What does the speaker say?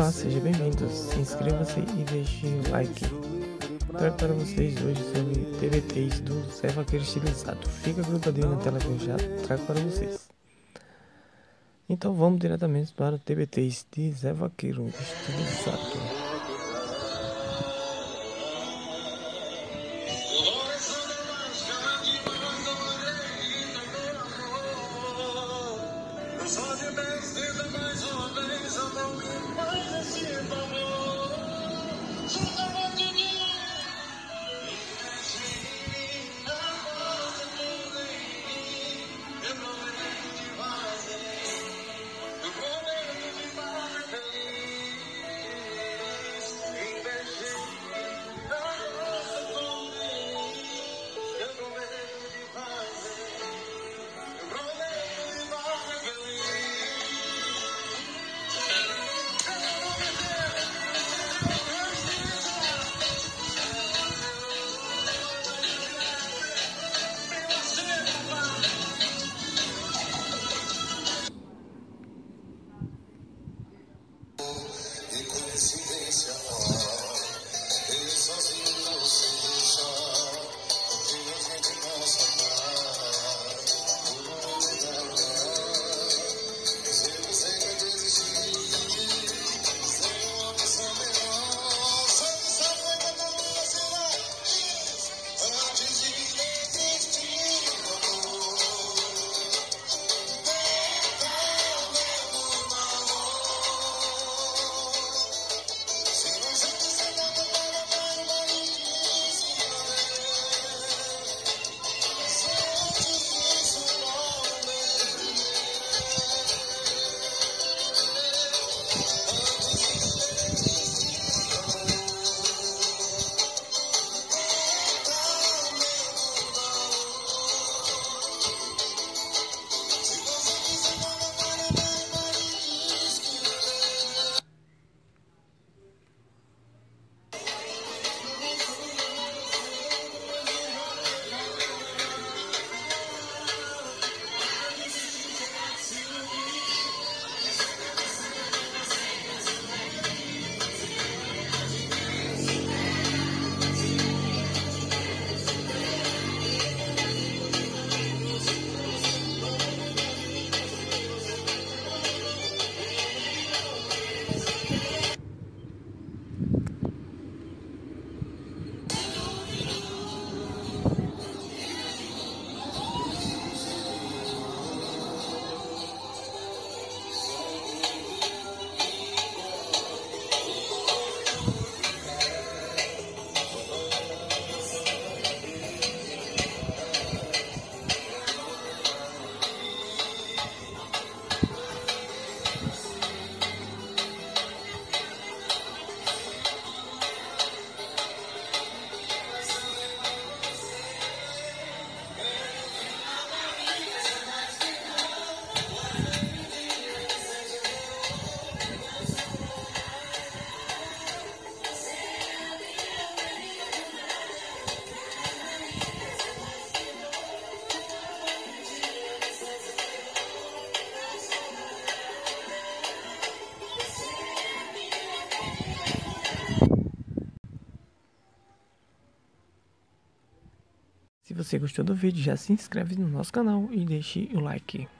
Olá, seja bem-vindo, se inscreva-se e deixe o like. Trago para vocês hoje sobre TBTs do Zé Vaqueiro estilizado. Fica grudadinho na tela que eu já trago para vocês. Então vamos diretamente para TBTs de Zé Vaqueiro estilizado. Se você gostou do vídeo, já se inscreve no nosso canal e deixe o like.